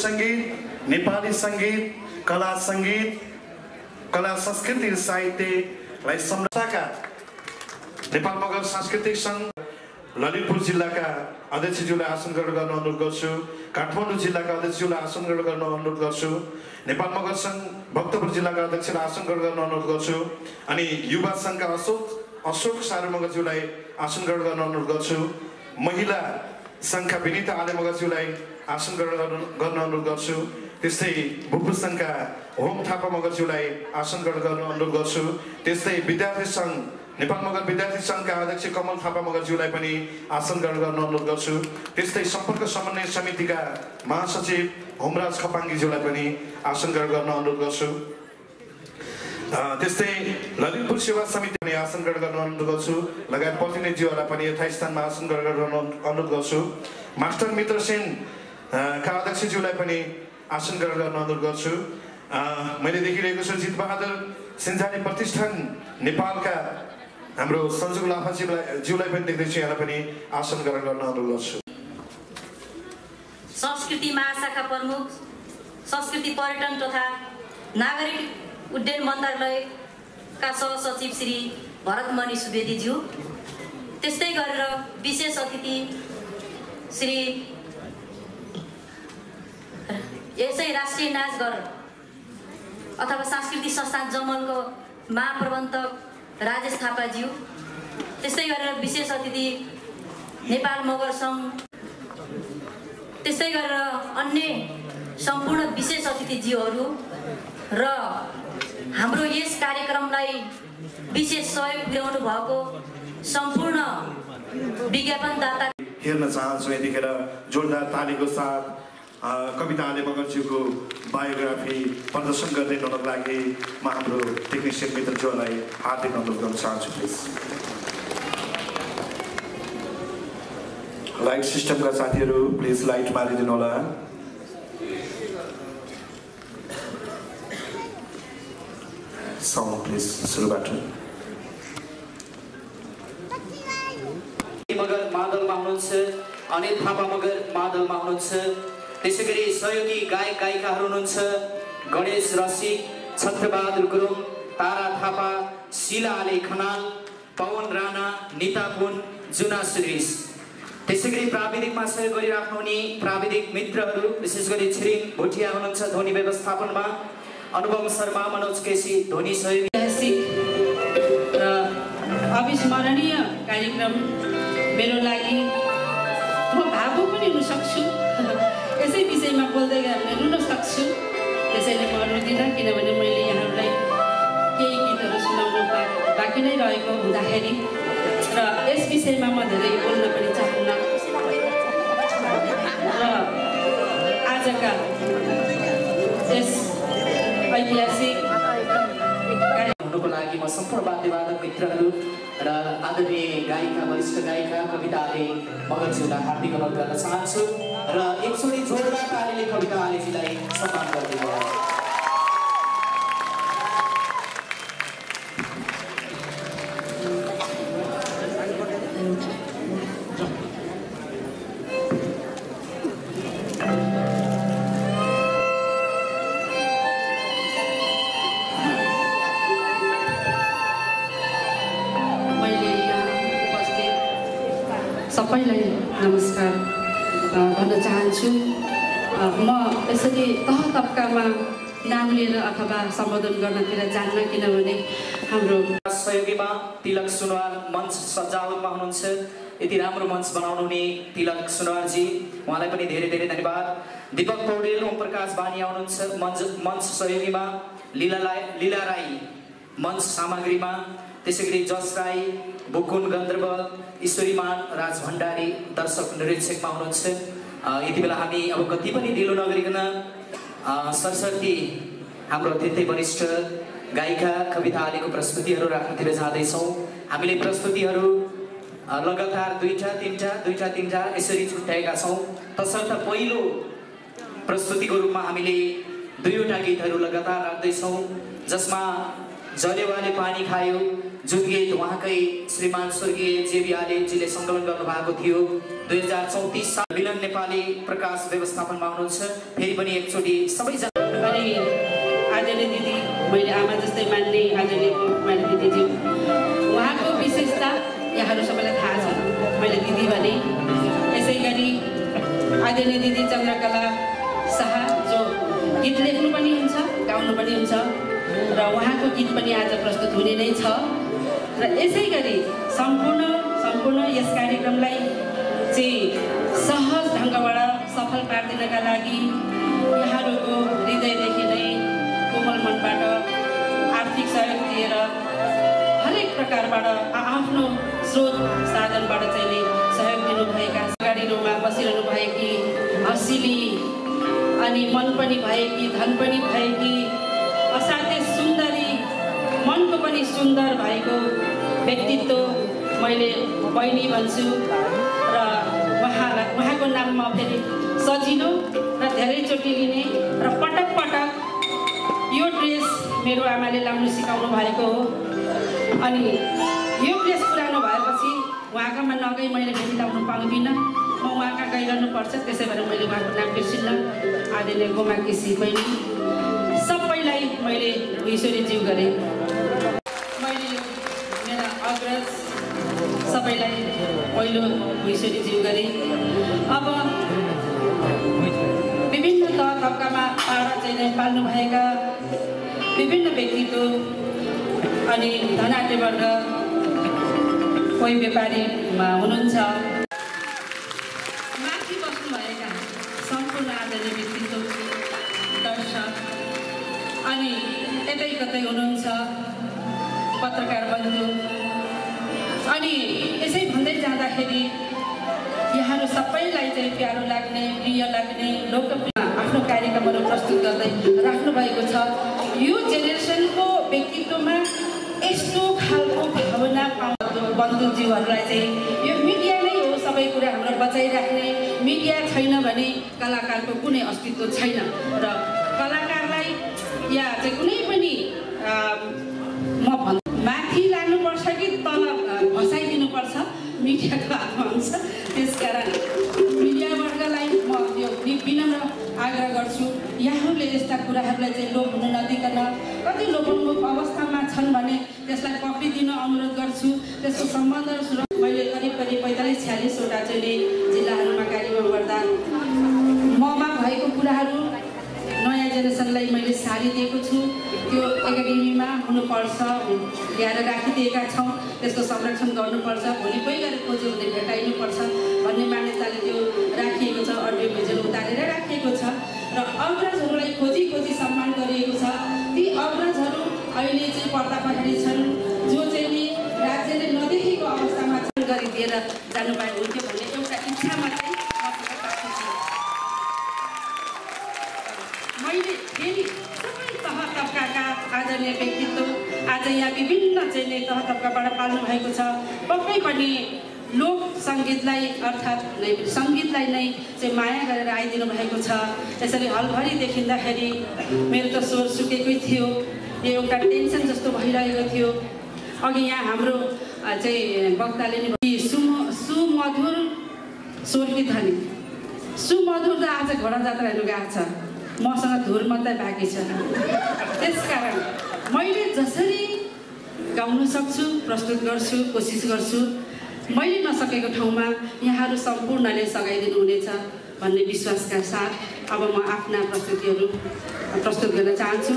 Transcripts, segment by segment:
सङ्गीत, नेपाली सङ्गीत, कला सङ्गीत, कला संस्कृति साहित्यलाई संरक्षणका नेपाल मगर सांस्कृतिक सङ्घ ललितपुर जिल्लाका अध्यक्षज्यूलाई आसन ग्रहण गर्न अनुरोध गर्छु। काठमाडौँ जिल्लाका अध्यक्षज्यूलाई आसन ग्रहण गर्न अनुरोध गर्छु। नेपाल मगर सङ्घ भक्तपुर जिल्लाका अध्यक्षलाई आसन ग्रहण गर्न अनुरोध गर्छु। अनि युवा सङ्घका अशोक सारू मगरज्यूलाई आसन ग्रहण गर्न अनुरोध गर्छु। महिला सङ्घका विनिता आले मगरज्यूलाई आसन ग्रहण गर्न अनुरोध गर्छु। त्यस्तै भुपु सङ्घका होम थापा मगरज्यूलाई आसन ग्रहण गर्न अनुरोध गर्छु। त्यस्तै विद्यार्थी सङ्घ नेपाल मगर विद्यार्थी सङ्घका अध्यक्ष कमल थापा मगरज्यूलाई पनि आसन ग्रहण गर्न अनुरोध गर्छु। त्यस्तै सम्पर्क समन्वय समितिका महासचिव होमराज खपाङ्गीज्यूलाई पनि आसन ग्रहण गर्न अनुरोध गर्छु। त्यस्तै ललितपुर सेवा समिति पनि आसन ग्रहण गर्न अनुरोध गर्छु। लगायत प्रतिनिधिज्यूहरूलाई पनि यथास्थानमा आसन ग्रहण गर्न अनुरोध गर्छु। मास्टर मित्र सेन का अध्यक्षज्यूलाई पनि आसन ग्रहण गर्न अनुरोध गर्छु। मैले देखिरहेको छु जितबहादुर सिन्जानी प्रतिष्ठान नेपालका हाम्रो सञ्जुक लाफाज्यूलाई पनि देख्दैछु। यहाँलाई पनि आसन ग्रहण गर्न अनुरोध गर्छु। संस्कृति महाशाखा प्रमुख, संस्कृति पर्यटन तथा नागरिक उड्डयन मन्त्रालयका सहसचिव श्री भरतमणि सुवेदीज्यू, त्यस्तै गरेर विशेष अतिथि श्री यसै राष्ट्रिय नाचघर अथवा सांस्कृतिक संस्थान जमलको महाप्रबन्धक राजेश थापाज्यू, त्यस्तै गरेर विशेष अतिथि नेपाल मगर सङ्घ, त्यस्तै गरेर अन्य सम्पूर्ण विशेष अतिथिज्यूहरू र हाम्रो यस कार्यक्रमलाई विशेष सहयोग पुर्याउनु भएको सम्पूर्ण विज्ञापनदाता हेर्न चाहन्छु। यतिखेर जोरदार तालीको साथ कविता आले मगरज्यूको बायोग्राफी प्रदर्शन गरिदिनको लागि म हाम्रो टेक्निसियन मित्रज्यूलाई हार्दिक अनुरोध गर्न चाहन्छु। प्लिज लाइट सिस्टमका साथीहरू प्लिज लाइट मारिदिनु होला। साउन्ड प्लिज सुरुबाट। मगर मादलमा हुनुहुन्छ, अनिल थापा मगर मादलमा हुनुहुन्छ। त्यसैगरी सहयोगी गायक गायिकाहरू हुनुहुन्छ गणेश रसिक, छत्रबहादुर गुरुङ, तारा थापा, शिला आले खनाल, पवन राणा, निता पुन, जुना सुरेश। त्यसैगरी प्राविधिकमा सहयोग गरिराख्नुहुने प्राविधिक मित्रहरू विशेष गरी छिरिङ भुटिया हुनुहुन्छ ध्वनि व्यवस्थापनमा, अनुभव शर्मा, मनोज केसी ध्वनि सहयोगी। ऐतिहासिक र अविस्मरणीय कार्यक्रम मेरो लागि म भावुक पनि हुन सक्छु, यसै विषयमा बोल्दै गयो भने रुन सक्छु। त्यसैले म रुदिनँ, किनभने मैले यहाँहरूलाई केही गीतहरू सुनाउनु बाँकी नै रहेको हुँदाखेरि र यस विषयमा म धेरै बोल्न पनि चाहन्न। र आजका यस ऐतिहासिक हुनुको लागि म सम्पूर्ण वाद्यवादक मित्रहरू र आदरणीय गायिका वरिष्ठ गायिका कविता आले मगरज्यूलाई हार्दिक अनुरोध गर्न चाहन्छु र एकचोटि जोरदार तालीले कविता आलेजीलाई सम्मान गरिदिनुहोस्। सबैलाई नमस्कार भन्न चाहन्छु। म यसरी तह तबकामा नाम लिएर अथवा सम्बोधन गर्नतिर जान्न, किनभने हाम्रो सहयोगीमा तिलक सुनवार मञ्च सजावटमा हुनुहुन्छ। यति राम्रो मञ्च बनाउनु हुने तिलक सुनवारजी, उहाँलाई पनि धेरै धेरै धन्यवाद। दीपक पौडेल, ओम प्रकाश बानिया हुनुहुन्छ मञ्च सहयोगीमा, लीला राई मञ्च सामग्रीमा, त्यसैगरी जस राई, बुकुन गन्धर्व, ईश्वरीमान, राज भण्डारी दर्शक निरीक्षकमा हुनुहुन्छ। यति बेला हामी अब कति पनि ढिलो नगरिकन सरस्वती हाम्रो अत्यन्तै वरिष्ठ गायिका कविता आलेको प्रस्तुतिहरू राख्नतिर जाँदैछौँ। हामीले प्रस्तुतिहरू लगातार दुईटा तिनटा यसरी छुट्याएका छौँ। तसर्थ पहिलो प्रस्तुतिको रूपमा हामीले दुईवटा गीतहरू लगातार राख्दैछौँ, जसमा जलेवाले पानी खायो जुन गीत उहाँकै श्रीमान स्वर्गीय जेबी आलेजीले सङ्कलन गर्नुभएको थियो 2034 साल मिलन नेपाली प्रकाश व्यवस्थापनमा हुनुहुन्छ। फेरि पनि एकचोटि सबैजना अनि आदरणीय दिदी मैले आमा जस्तै मान्ने आदरणीय कुमारी दिदीज्यू उहाँको विशेषता यहाँहरू सबैलाई थाहा छ। मैले दिदी भने यसै गरी आदरणीय दिदी चन्द्रकला शाह जो गीत लेख्नु पनि हुन्छ गाउनु पनि हुन्छ र उहाँको गीत पनि आज प्रस्तुत हुने नै छ र यसै गरी सम्पूर्ण यस कार्यक्रमलाई चाहिँ सहज ढङ्गबाट सफल पार्दिनका लागि यहाँहरूको हृदयदेखि नै कोमल मनबाट आर्थिक सहयोग दिएर हरेक प्रकारबाट आफ्नो स्रोत साधनबाट चाहिँ सहयोग दिनुभएका अगाडि रोमा बसिरहनु भएकी हँसिली अनि मन पनि भएकी धन पनि भएकी असाध्यै सुन्दरी मनको पनि सुन्दर भएको व्यक्तित्व मैले बहिनी भन्छु र उहाँको नाममा फेरि सजिलो र धेरैचोटि लिने र पटक पटक यो ड्रेस मेरो आमाले लाउनु सिकाउनु भएको हो। अनि यो ड्रेस पुरानो भएपछि उहाँकोमा नगई मैले फेरि लाउनु पाउँदिनँ, म उहाँका गइरहनुपर्छ। त्यसै भएर मैले उहाँको नाम बिर्सिनँ। आदरणीय गोमा केसी बहिनी सबैलाई मैले ईश्वरी ज्यू गरेँ। मैले मेरा अग्रज सबैलाई पहिलो ईश्वरी ज्यू गरेँ। अब विभिन्न तह तब्कामा चाहिँ पाल्नुभएका विभिन्न व्यक्तित्व अनि धनाढ्य वर्ग कोही व्यापारीमा हुनुहुन्छ, माथि बस्नुभएका सम्पूर्ण आदरणीय व्यक्तित्व दर्शक अनि यतै कतै हुनुहुन्छ पत्रकार बन्धु अनि यसै भन्दै जाँदाखेरि यहाँहरू सबैलाई चाहिँ प्यारो लाग्ने प्रिय लाग्ने लोकप्रिय आफ्नो कार्यक्रमहरू प्रस्तुत गर्दै राख्नु भएको छ। यो जेनेरेसनको व्यक्तित्वमा यस्तो खालको भावना बन्धुज्यूहरूलाई चाहिँ यो मिडिया नै हो सबै कुरा हाम्रो बचाइराख्ने। मिडिया छैन भने कलाकारको कुनै अस्तित्व छैन र कलाकारलाई या चाहिँ कुनै पनि म भन्छु माथि लानुपर्छ कि तल भसाइदिनुपर्छ मिडियाको हातमा हुन्छ। त्यसकारण मिडिया वर्गलाई म यो विनम्र आग्रह गर्छु यहाँहरूले यस्ता कुराहरूलाई चाहिँ लोप हुन नदिकन कति लोपोन्मुख अवस्थामा छन् भने त्यसलाई पक्रिदिन अनुरोध गर्छु। त्यसको सम्बन्ध मैले करिब 45-46वटा चाहिँ जिल्लाहरूमा कार्यक्रम गर्दा ममा भएको कुराहरू नयाँ जेनेरेसनलाई मैले सारिदिएको छु। त्यो एकाडेमीमा हुनुपर्छ, ल्याएर राखिदिएका छौँ, त्यसको संरक्षण गर्नुपर्छ, भोलि कोही गएर खोज्यो भने भेटाइनुपर्छ भन्ने मान्यताले त्यो राखिएको छ। अडियो भिजुअल उतारेर राखिएको छ र अग्रजहरूलाई खोजी सम्मान गरिएको छ। ती अग्रजहरू अहिले चाहिँ पर्दा पछाडि छन् जो चाहिँ राज्यले नदेखेको अवस्थामा गरिदिएर जानुभएको हुन्थ्यो भन्ने एउटा इच्छामा चाहिँ मैले फेरि सबै तह तब्काका आदरणीय व्यक्तित्व आज यहाँ विभिन्न चाहिँ तह तब्काबाट पाल्नु भएको छ। पक्कै पनि लोक सङ्गीतलाई अर्थात् सङ्गीतलाई नै चाहिँ माया गरेर आइदिनु भएको छ। यसरी हलभरि देखिँदाखेरि मेरो त स्वर सुकेकै थियो, यो एउटा टेन्सन जस्तो भइरहेको थियो। अघि यहाँ हाम्रो चाहिँ वक्ताले नि सुमधुर स्वरकी ध्वनि सुमधुर त आज घोडा जात्रा हेर्नु गएको छ, मसँग धुर मात्रै बाँकी छ। त्यसकारण मैले जसरी गाउन सक्छु प्रस्तुत गर्छु, कोसिस गर्छु। मैले नसकेको ठाउँमा यहाँहरू सम्पूर्णले सघाइदिनु हुनेछ भन्ने विश्वासका साथ अब म आफ्ना प्रस्तुतिहरू प्रस्तुत गर्न चाहन्छु।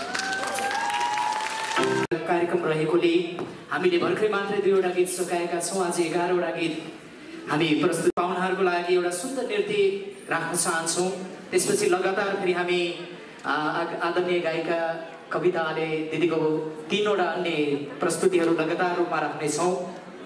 कार्यक्रम रहेकोले हामीले भर्खरै मात्रै 2वटा गीत सकाएका छौँ। आज 11वटा गीत हामी प्रस्तुत पाहुनाहरूको लागि एउटा सुन्दर नृत्य राख्न चाहन्छौँ। त्यसपछि लगातार फेरि हामी आदरणीय गायिका कविताले दिदीको 3वटा अन्य प्रस्तुतिहरू लगातार रूपमा राख्नेछौँ।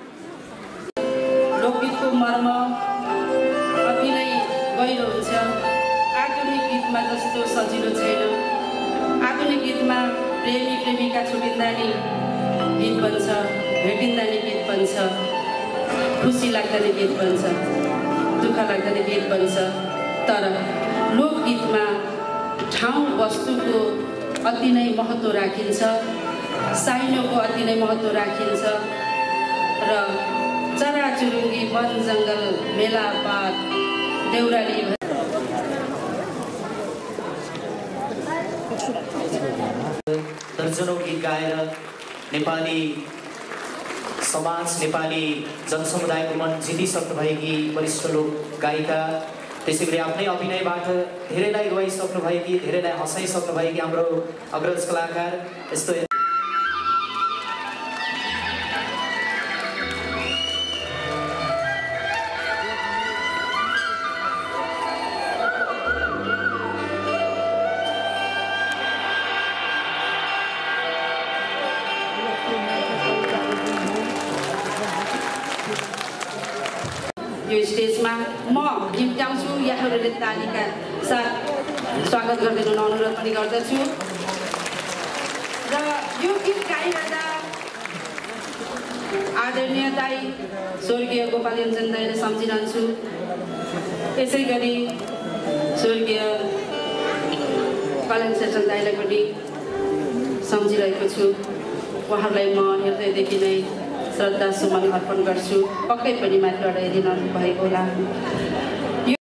लोकगीतको मर्म अति नै गहिरो हुन्छ। आधुनिक गीतमा जस्तो सजिलो छैन। आधुनिक गीतमा प्रेमी प्रेमिका छुटिँदा नि गीत बन्छ, भेटिँदा नि गीत बन्छ, खुसी लाग्दा नि गीत बन्छ, दुःख लाग्दा नि गीत बन्छ। तर लोकगीतमा ठाउँ वस्तुको अति नै महत्त्व राखिन्छ साइनोको अति नै महत्त्व राखिन्छ र चराचुरुङ्गी वन जङ्गल मेलापात देउराली दर्जनौं गीत गाएर नेपाली समाज नेपाली जनसमुदायको मन जितिसक्नु भएकी वरिष्ठ लोक गायिका त्यसैगरी आफ्नै अभिनयबाट धेरैलाई रुवाइसक्नु भएकी धेरैलाई हँसाइसक्नु भएकी हाम्रो अग्रज कलाकार यस्तो यो स्टेजमा म गीत गाउँछु, यहाँहरूले तालीका साथ स्वागत गरिदिनु अनुरोध पनि गर्दछु। र यो गीत गाइरहँदा आदरणीय दाई स्वर्गीय गोपाल योन्जन दाईले सम्झिरहन्छु। यसै गरी स्वर्गीय कल्याण शेषन दाईलाई पनि सम्झिरहेको छु। उहाँहरूलाई म हृदयदेखि नै श्रद्धा सुमन अर्पण गर्छु। पक्कै पनि मात्र हटाइदिनु भएको होला।